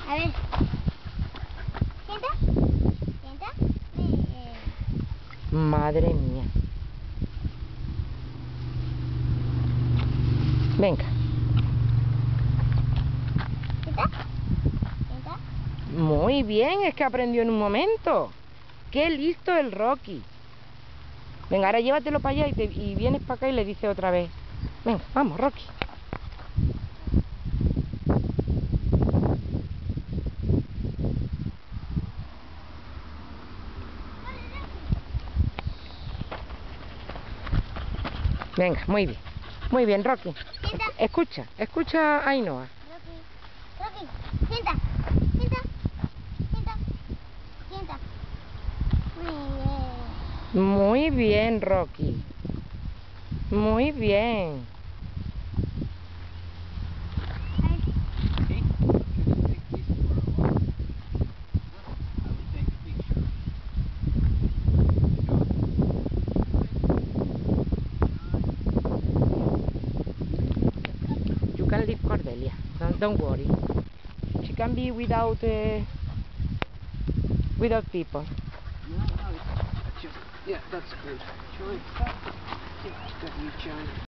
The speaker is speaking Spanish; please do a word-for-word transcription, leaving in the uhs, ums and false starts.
A ver. Sienta. Sienta. Bien. Madre mía. Venga. Sienta. Sienta. Muy bien, es que aprendió en un momento. Qué listo el Rocky. Venga, ahora llévatelo para allá y, te, y vienes para acá y le dices otra vez. Venga, vamos, Rocky. Venga, muy bien. Muy bien, Rocky. Sienta. Escucha, escucha a Ainhoa. Rocky. Rocky. Sienta. Sienta. Sienta. Sienta. Muy bien. Muy bien, Rocky. Muy bien. You can leave Cordelia. Don't, don't worry. She can be without uh, without people. No, no, it's just, yeah, that's good. Join. Yeah, got you, Join.